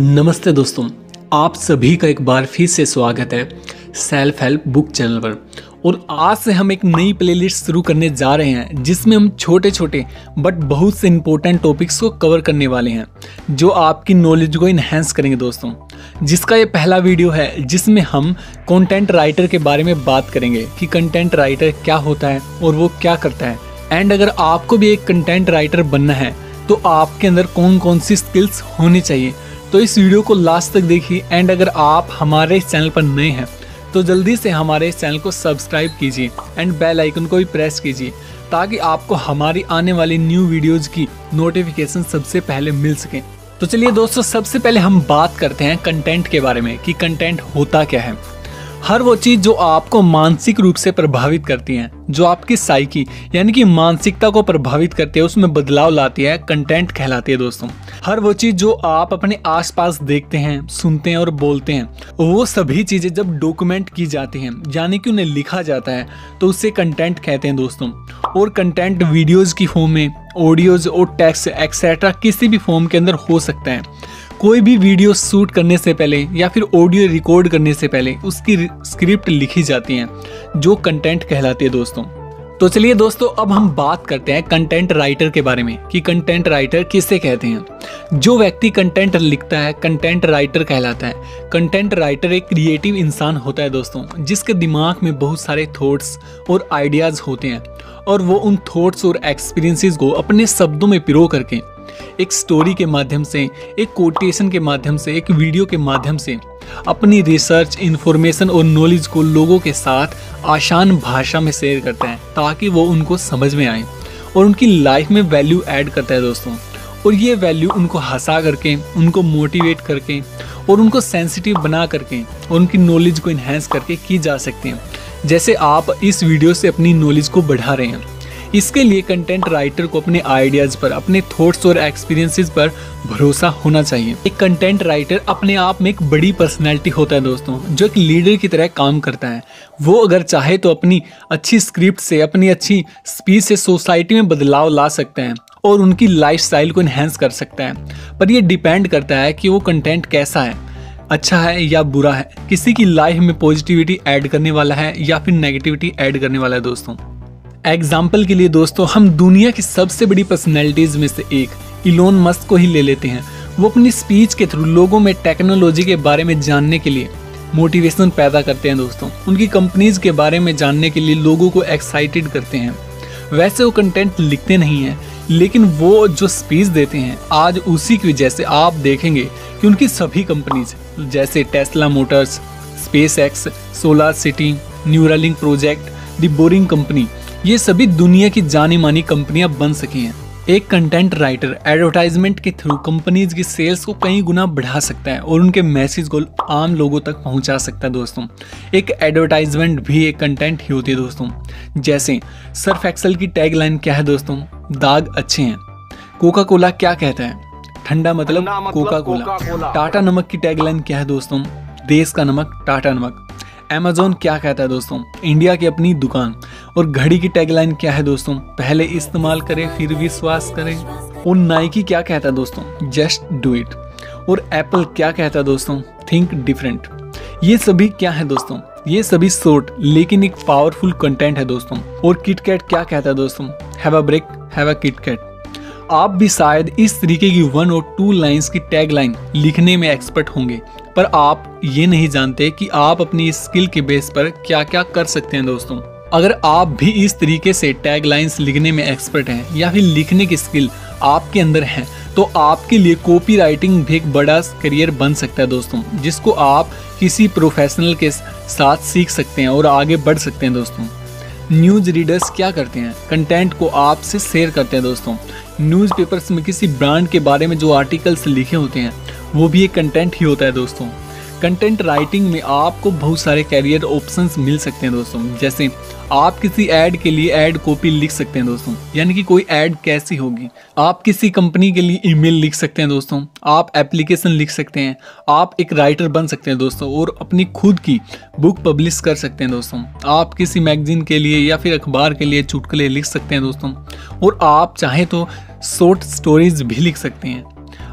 नमस्ते दोस्तों, आप सभी का एक बार फिर से स्वागत है सेल्फ हेल्प बुक चैनल पर। और आज से हम एक नई प्लेलिस्ट शुरू करने जा रहे हैं जिसमें हम छोटे छोटे बट बहुत से इंपॉर्टेंट टॉपिक्स को कवर करने वाले हैं जो आपकी नॉलेज को इन्हेंस करेंगे दोस्तों। जिसका ये पहला वीडियो है जिसमें हम कंटेंट राइटर के बारे में बात करेंगे कि कंटेंट राइटर क्या होता है और वो क्या करता है। एंड अगर आपको भी एक कंटेंट राइटर बनना है तो आपके अंदर कौन कौन सी स्किल्स होनी चाहिए, तो इस वीडियो को लास्ट तक देखिए। एंड अगर आप हमारे इस चैनल पर नए हैं तो जल्दी से हमारे इस चैनल को सब्सक्राइब कीजिए एंड बेल आइकन को भी प्रेस कीजिए ताकि आपको हमारी आने वाली न्यू वीडियोज़ की नोटिफिकेशन सबसे पहले मिल सके। तो चलिए दोस्तों, सबसे पहले हम बात करते हैं कंटेंट के बारे में कि कंटेंट होता क्या है। हर वो चीज़ जो आपको मानसिक रूप से प्रभावित करती हैं, जो आपकी साइकी यानी कि मानसिकता को प्रभावित करती है, उसमें बदलाव लाती है, कंटेंट कहलाती है दोस्तों। हर वो चीज़ जो आप अपने आसपास देखते हैं, सुनते हैं और बोलते हैं, वो सभी चीज़ें जब डॉक्यूमेंट की जाती हैं यानी कि उन्हें लिखा जाता है तो उसे कंटेंट कहते हैं दोस्तों। और कंटेंट वीडियोज़ की फॉर्म में, ऑडियोज़ और टेक्स्ट एक्सेट्रा किसी भी फॉर्म के अंदर हो सकता है। कोई भी वीडियो शूट करने से पहले या फिर ऑडियो रिकॉर्ड करने से पहले उसकी स्क्रिप्ट लिखी जाती है जो कंटेंट कहलाती है दोस्तों। तो चलिए दोस्तों, अब हम बात करते हैं कंटेंट राइटर के बारे में कि कंटेंट राइटर किसे कहते हैं। जो व्यक्ति कंटेंट लिखता है कंटेंट राइटर कहलाता है। कंटेंट राइटर एक क्रिएटिव इंसान होता है दोस्तों, जिसके दिमाग में बहुत सारे थॉट्स और आइडियाज़ होते हैं और वो उन थॉट्स और एक्सपीरियंसेस को अपने शब्दों में पिरो करके एक स्टोरी के माध्यम से, एक कोटेशन के माध्यम से, एक वीडियो के माध्यम से अपनी रिसर्च, इंफॉर्मेशन और नॉलेज को लोगों के साथ आसान भाषा में शेयर करते हैं ताकि वो उनको समझ में आए और उनकी लाइफ में वैल्यू ऐड करता है दोस्तों। और ये वैल्यू उनको हंसा करके, उनको मोटिवेट करके और उनको सेंसिटिव बना करके और उनकी नॉलेज को इन्हेंस करके की जा सकती है, जैसे आप इस वीडियो से अपनी नॉलेज को बढ़ा रहे हैं। इसके लिए कंटेंट राइटर को अपने आइडियाज़ पर, अपने थॉट्स और एक्सपीरियंसेस पर भरोसा होना चाहिए। एक कंटेंट राइटर अपने आप में एक बड़ी पर्सनैलिटी होता है दोस्तों, जो एक लीडर की तरह काम करता है। वो अगर चाहे तो अपनी अच्छी स्क्रिप्ट से, अपनी अच्छी स्पीच से सोसाइटी में बदलाव ला सकते हैं और उनकी लाइफस्टाइल को इन्हेंस कर सकता है। पर यह डिपेंड करता है कि वो कंटेंट कैसा है, अच्छा है या बुरा है, किसी की लाइफ में पॉजिटिविटी ऐड करने वाला है या फिर नेगेटिविटी ऐड करने वाला है दोस्तों। एग्जाम्पल के लिए दोस्तों, हम दुनिया की सबसे बड़ी पर्सनैलिटीज़ में से एक इलोन मस्क को ही ले लेते हैं। वो अपनी स्पीच के थ्रू लोगों में टेक्नोलॉजी के बारे में जानने के लिए मोटिवेशन पैदा करते हैं दोस्तों। उनकी कंपनीज के बारे में जानने के लिए लोगों को एक्साइटेड करते हैं। वैसे वो कंटेंट लिखते नहीं हैं, लेकिन वो जो स्पीच देते हैं आज उसी की वजह से आप देखेंगे कि उनकी सभी कंपनीज जैसे Tesla Motors, SpaceX, SolarCity, Neuralink project, the Boring Company, ये सभी दुनिया की जानी मानी कंपनियां बन सकी हैं। एक कंटेंट राइटर एडवर्टाइजमेंट के थ्रू कंपनीज की सेल्स को कई गुना बढ़ा सकता है और उनके मैसेज को आम लोगों तक पहुंचा सकता है दोस्तों। एक एडवर्टाइजमेंट भी एक कंटेंट ही होती है दोस्तों। जैसे सर्फ एक्सेल की टैगलाइन क्या है दोस्तों? दाग अच्छे हैं। कोका कोला क्या कहता है? ठंडा मतलब कोका कोला। टाटा नमक की टैगलाइन क्या है दोस्तों? देश का नमक टाटा नमक। Amazon क्या कहता है दोस्तों? इंडिया की अपनी दुकान। और घड़ी की टैगलाइन क्या है दोस्तों? पहले इस्तेमाल करें फिर विश्वास करें। और नाइकी क्या कहता है दोस्तों? Just do it. और एप्पल क्या कहता है दोस्तों? Think different. ये सभी क्या है दोस्तों? ये सभी शॉर्ट लेकिन एक पावरफुल कंटेंट है दोस्तों। और किटकैट क्या कहता है दोस्तों? Have a break, have a KitKat. आप भी शायद इस तरीके की 1 और 2 लाइंस की टैगलाइन लिखने में एक्सपर्ट होंगे, पर आप ये नहीं जानते कि आप अपनी स्किल के बेस पर क्या क्या कर सकते हैं दोस्तों। अगर आप भी इस तरीके से टैगलाइंस लिखने में एक्सपर्ट हैं या फिर लिखने की स्किल आपके अंदर है तो आपके लिए कॉपी राइटिंग भी एक बड़ा करियर बन सकता है दोस्तों, जिसको आप किसी प्रोफेशनल के साथ सीख सकते हैं और आगे बढ़ सकते हैं दोस्तों। न्यूज़ रीडर्स क्या करते हैं? कंटेंट को आपसे शेयर करते हैं दोस्तों। न्यूज़पेपर्स में किसी ब्रांड के बारे में जो आर्टिकल्स लिखे होते हैं वो भी एक कंटेंट ही होता है दोस्तों। कंटेंट राइटिंग में आपको बहुत सारे कैरियर ऑप्शंस मिल सकते हैं दोस्तों। जैसे आप किसी ऐड के लिए ऐड कॉपी लिख सकते हैं दोस्तों, यानी कि कोई ऐड कैसी होगी। आप किसी कंपनी के लिए ईमेल लिख सकते हैं दोस्तों। आप एप्लीकेशन लिख सकते हैं। आप एक राइटर बन सकते हैं दोस्तों और अपनी खुद की बुक पब्लिश कर सकते हैं दोस्तों। आप किसी मैगजीन के लिए या फिर अखबार के लिए चुटकुले लिख सकते हैं दोस्तों। और आप चाहें तो शॉर्ट स्टोरीज भी लिख सकते हैं।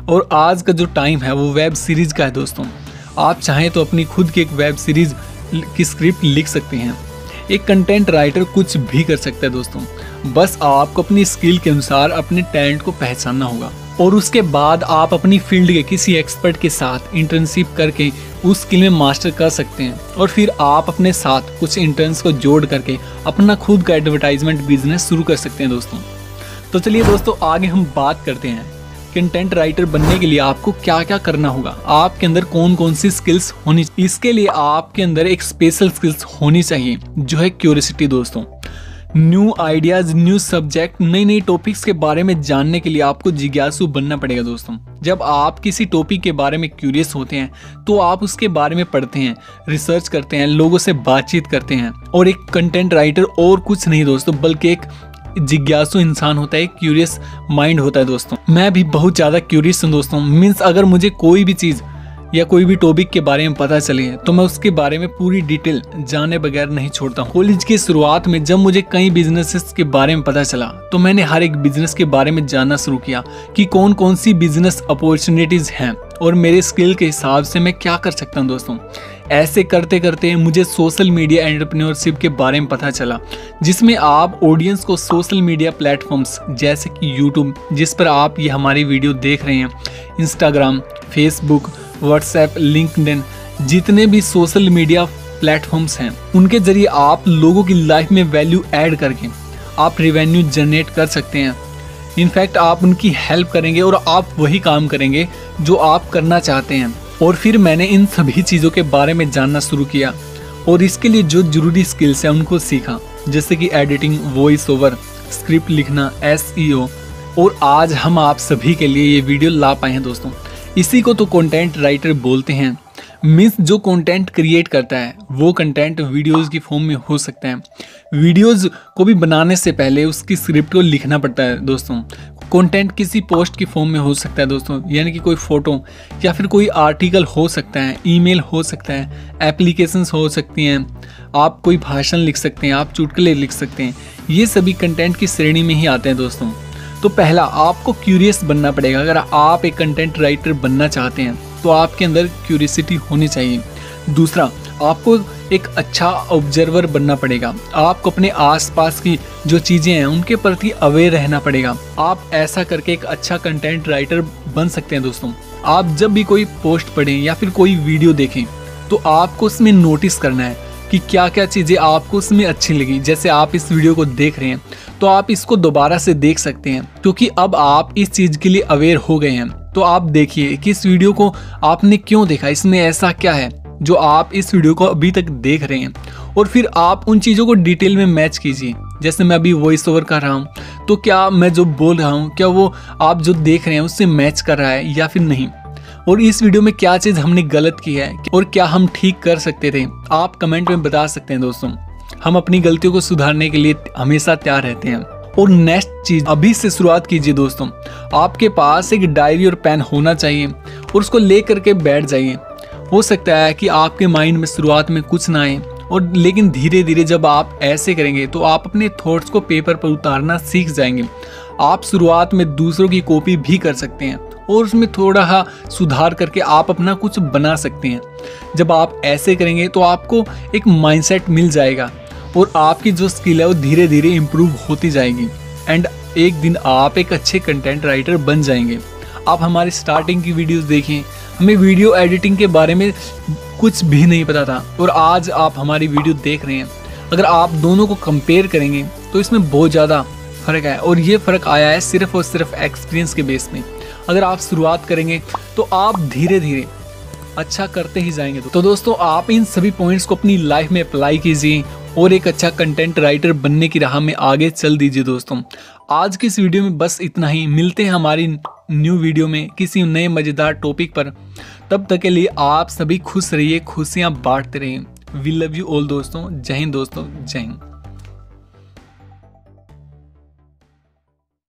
और आज का जो टाइम है वो वेब सीरीज़ का है दोस्तों। आप चाहें तो अपनी खुद की एक वेब सीरीज़ की स्क्रिप्ट लिख सकते हैं। एक कंटेंट राइटर कुछ भी कर सकता है दोस्तों, बस आपको अपनी स्किल के अनुसार अपने टैलेंट को पहचानना होगा और उसके बाद आप अपनी फील्ड के किसी एक्सपर्ट के साथ इंटर्नशिप करके उस स्किल में मास्टर कर सकते हैं और फिर आप अपने साथ कुछ इंटर्न्स को जोड़ करके अपना खुद का एडवर्टाइजमेंट बिजनेस शुरू कर सकते हैं दोस्तों। तो चलिए दोस्तों, आगे हम बात करते हैं कंटेंट राइटर बनने के लिए आपको क्या क्या करना होगा, आपके अंदर कौन कौन सी स्किल्स होनी। इसके लिए आपके अंदर एक स्पेशल स्किल्स होनी चाहिए जो है क्यूरियोसिटी दोस्तों। न्यू आइडियाज, न्यू सब्जेक्ट, नई नई टॉपिक्स के बारे में जानने के लिए आपको जिज्ञासु बनना पड़ेगा दोस्तों। जब आप किसी टॉपिक के बारे में क्यूरियस होते हैं तो आप उसके बारे में पढ़ते हैं, रिसर्च करते हैं, लोगों से बातचीत करते हैं। और एक कंटेंट राइटर और कुछ नहीं दोस्तों बल्कि एक जिज्ञासु इंसान होता है, क्यूरियस माइंड होता है दोस्तों। मैं भी बहुत ज़्यादा क्यूरियस हूँ दोस्तों। मीन्स अगर मुझे कोई भी चीज़ या कोई भी टॉपिक के बारे में पता चले तो मैं उसके बारे में पूरी डिटेल जाने बगैर नहीं छोड़ता हूँ। कॉलेज की शुरुआत में जब मुझे कई बिजनेसेस के बारे में पता चला तो मैंने हर एक बिजनेस के बारे में जानना शुरू किया कि कौन कौन सी बिजनेस अपॉर्चुनिटीज़ हैं और मेरे स्किल के हिसाब से मैं क्या कर सकता हूँ दोस्तों। ऐसे करते करते मुझे सोशल मीडिया एंटरप्रेन्योरशिप के बारे में पता चला, जिसमें आप ऑडियंस को सोशल मीडिया प्लेटफॉर्म्स जैसे कि यूट्यूब, जिस पर आप ये हमारी वीडियो देख रहे हैं, इंस्टाग्राम, फेसबुक, व्हाट्सएप, लिंक्डइन, जितने भी सोशल मीडिया प्लेटफॉर्म्स हैं उनके जरिए आप लोगों की लाइफ में वैल्यू ऐड करके आप रेवेन्यू जनरेट कर सकते हैं। इनफैक्ट आप उनकी हेल्प करेंगे और आप वही काम करेंगे जो आप करना चाहते हैं। और फिर मैंने इन सभी चीज़ों के बारे में जानना शुरू किया और इसके लिए जो जरूरी स्किल्स हैं उनको सीखा, जैसे कि एडिटिंग, वॉइस ओवर, स्क्रिप्ट लिखना, SEO। और आज हम आप सभी के लिए ये वीडियो ला पाए हैं दोस्तों। इसी को तो कंटेंट राइटर बोलते हैं। मीन्स जो कंटेंट क्रिएट करता है वो कंटेंट वीडियोस की फॉर्म में हो सकता है। वीडियोस को भी बनाने से पहले उसकी स्क्रिप्ट को लिखना पड़ता है दोस्तों। कंटेंट किसी पोस्ट की फॉर्म में हो सकता है दोस्तों, यानी कि कोई फोटो या फिर कोई आर्टिकल हो सकता है, ईमेल हो सकता है, एप्लीकेशंस हो सकती हैं, आप कोई भाषण लिख सकते हैं, आप चुटकुले लिख सकते हैं। ये सभी कंटेंट की श्रेणी में ही आते हैं दोस्तों। तो पहला आपको क्यूरियस बनना पड़ेगा। अगर आप एक कंटेंट राइटर बनना चाहते हैं तो आपके अंदर क्यूरियोसिटी होनी चाहिए। दूसरा, आपको एक अच्छा ऑब्जर्वर बनना पड़ेगा। आपको अपने आसपास की जो चीज़ें हैं उनके प्रति अवेयर रहना पड़ेगा। आप ऐसा करके एक अच्छा कंटेंट राइटर बन सकते हैं दोस्तों। आप जब भी कोई पोस्ट पढ़ें या फिर कोई वीडियो देखें तो आपको उसमें नोटिस करना है कि क्या क्या चीज़ें आपको उसमें अच्छी लगी। जैसे आप इस वीडियो को देख रहे हैं तो आप इसको दोबारा से देख सकते हैं, क्योंकि अब आप इस चीज़ के लिए अवेयर हो गए हैं। तो आप देखिए कि इस वीडियो को आपने क्यों देखा, इसमें ऐसा क्या है जो आप इस वीडियो को अभी तक देख रहे हैं। और फिर आप उन चीज़ों को डिटेल में मैच कीजिए। जैसे मैं अभी वॉइस ओवर कर रहा हूँ तो क्या मैं जो बोल रहा हूँ क्या वो आप जो देख रहे हैं उससे मैच कर रहा है या फिर नहीं। और इस वीडियो में क्या चीज़ हमने गलत की है और क्या हम ठीक कर सकते थे, आप कमेंट में बता सकते हैं दोस्तों। हम अपनी गलतियों को सुधारने के लिए हमेशा तैयार रहते हैं। और नेक्स्ट चीज, अभी से शुरुआत कीजिए दोस्तों। आपके पास एक डायरी और पेन होना चाहिए और उसको ले करके बैठ जाइए। हो सकता है कि आपके माइंड में शुरुआत में कुछ ना आए, और लेकिन धीरे धीरे जब आप ऐसे करेंगे तो आप अपने थॉट्स को पेपर पर उतारना सीख जाएंगे। आप शुरुआत में दूसरों की कॉपी भी कर सकते हैं और उसमें थोड़ा सुधार करके आप अपना कुछ बना सकते हैं। जब आप ऐसे करेंगे तो आपको एक माइंडसेट मिल जाएगा और आपकी जो स्किल है वो धीरे धीरे इम्प्रूव होती जाएगी एंड एक दिन आप एक अच्छे कंटेंट राइटर बन जाएंगे। आप हमारी स्टार्टिंग की वीडियोस देखें, हमें वीडियो एडिटिंग के बारे में कुछ भी नहीं पता था और आज आप हमारी वीडियो देख रहे हैं। अगर आप दोनों को कंपेयर करेंगे तो इसमें बहुत ज़्यादा फ़र्क है और ये फ़र्क आया है सिर्फ और सिर्फ एक्सपीरियंस के बेस में। अगर आप शुरुआत करेंगे तो आप धीरे धीरे अच्छा करते ही जाएंगे। तो दोस्तों, आप इन सभी पॉइंट्स को अपनी लाइफ में अप्लाई कीजिए और एक अच्छा कंटेंट राइटर बनने की राह में आगे चल दीजिए दोस्तों। आज की इस वीडियो में बस इतना ही। मिलते हैं हमारी न्यू वीडियो में किसी नए मज़ेदार टॉपिक पर। तब तक के लिए आप सभी खुश रहिए, खुशियाँ बांटते रहिए। वी लव यू ऑल दोस्तों। जय हिंद दोस्तों, जय हिंद।